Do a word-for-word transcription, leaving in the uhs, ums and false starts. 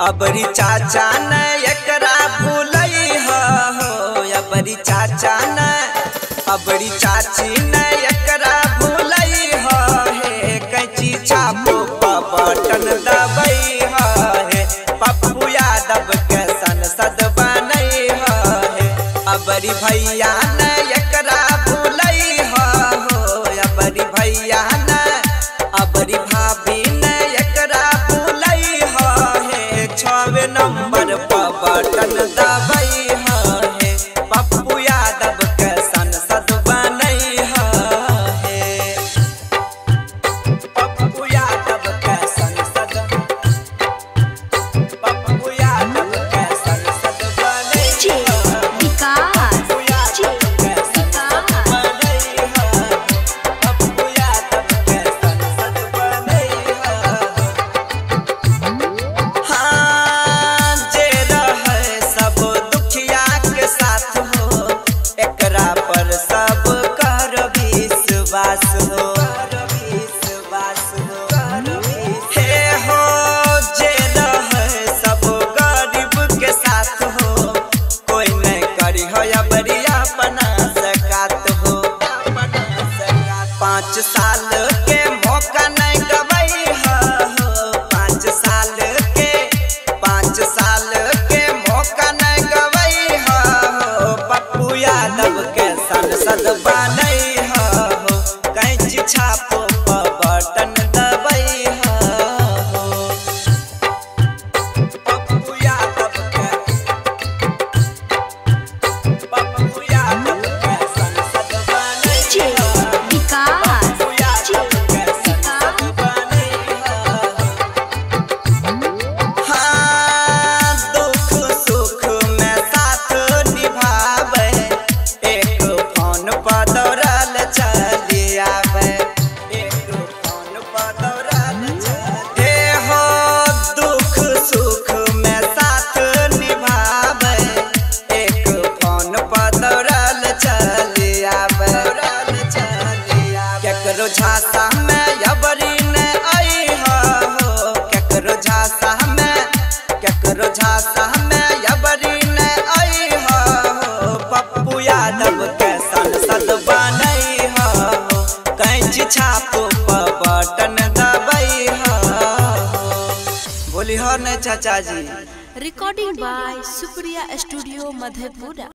अबरी चाचा न एकरा भूलई हो अबरी चाचा न अबरी चाची न एकरा भूलई हो हे कैची छापो बटन दबई हो हे पप्पू यादव के संसद बनई हो हे अबरी भैया न एकरा भूलई हो अबरी भैया न अबरी भाभी न एकरा भूलई हो हे छवे नंबर पर बटन दबई हो हे पप्पू यादव के संसद बनई हो हे पप्पू यादव के संसद पप्पू यादव के संसद बनई हो विकास पप्पू यादव के संसद बनई हो पप्पू यादव के संसद बनई हो हाँ जे रहे सब दुखिया के साथ हो एकरा पर सब कर विश्वास हो विश्वास हो हे हो जे रहे सब गरीब के साथ हो कोई नहीं करी हो अबरी अपना सकात हो पाँच साल के मौका नहीं गवई हो पाँच साल के पाँच साल के मौका नहीं गवई हो पप्पू यादव के संसद बनई हो कैंची छापो पर बटन दबई हो पप्पू यादव के पप्पू यादव के संसद बनई हो विकास पप्पू यादव के संसद बनई हो हाँ दुख सुख में साथ निभावे एक फोन पर दौड़ल चली आवे एक फोन पर दौड़ल चली हे हो दुख सुख में साथ निभावे एक फोन पर दौड़ल चली आवे केकरो झांसा में अबरी ने आई हो केकरो झांसा में केकरो झांसा में अबरी ने आई हो पप्पू यादव के संसद बनई हो कैंची छापो पर बटन दबई हो बोली हो न चाचा ji. Recording by Supriya studio Madhepura.